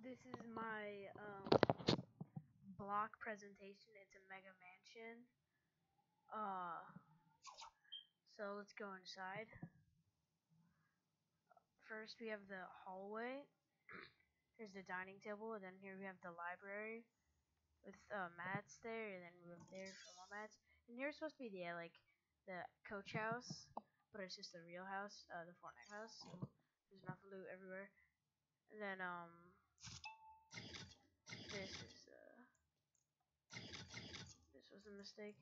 This is my block presentation. It's a mega mansion. Uh, so let's go inside. First, we have the hallway. Here's the dining table, and then here we have the library with mats there, and then we have there for more mats. And here's supposed to be the coach house, but it's just the real house, the Fortnite house. So there's enough loot everywhere. And then this is this was a mistake.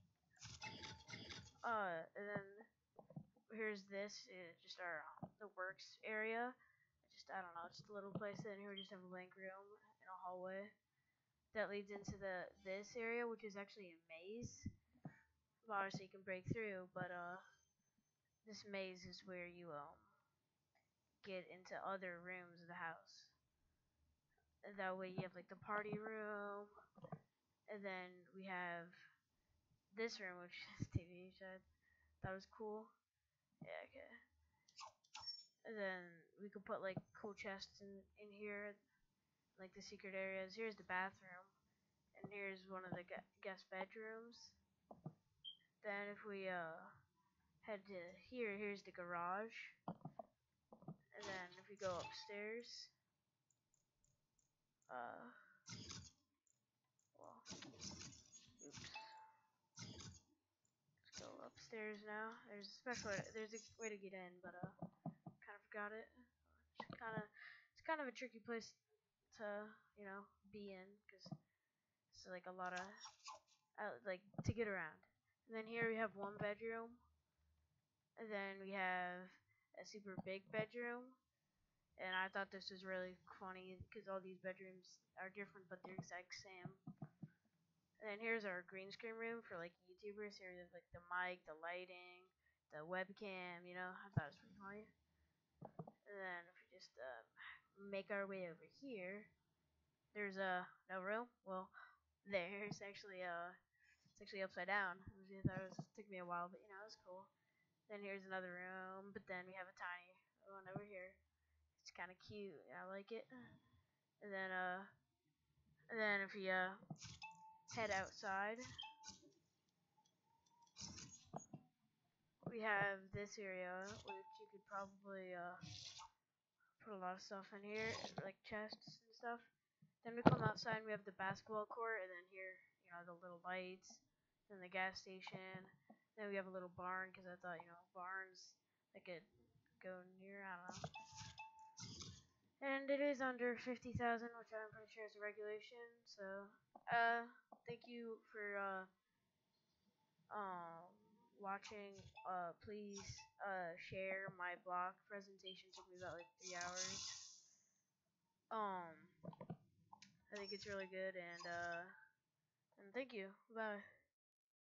And then here's this is just our the works area. Just I don't know, just a little place. And here we just have a blank room and a hallway that leads into this area, which is actually a maze. Obviously, you can break through, but this maze is where you get into other rooms of the house. And that way, you have like the party room, and then we have this room, which is TV, which I thought was cool. Yeah, okay. And then we could put like cool chests in here, like the secret areas. Here's the bathroom, and here's one of the guest bedrooms. Then if we head to here, here's the garage. And then if we go upstairs, well, oops. Let's go upstairs now. There's there's a way to get in, but kind of forgot it. It's kind of a tricky place to be in because it's like a lot of like to get around. And then here we have one bedroom, and then we have a super big bedroom. And I thought this was really funny because all these bedrooms are different, but they're exact same. And then here's our green screen room for like YouTubers. Here's like the mic, the lighting, the webcam. I thought it was pretty funny. And then if we just make our way over here, there's no room. Well, there's actually it's actually upside down. I thought it took me a while, but it was cool. Then here's another room, but then we have a tiny one over here. It's kind of cute. I like it. And then if we head outside, we have this area, which you could probably put a lot of stuff in here, like chests and stuff. Then we come outside and we have the basketball court, and then here, the little lights, then the gas station. Then we have a little barn, because I thought, barns that could go near, I don't know. And it is under 50,000, which I'm pretty sure is a regulation. So, thank you for watching. Please share my block presentation. Took me about like 3 hours. I think it's really good, and thank you. Bye.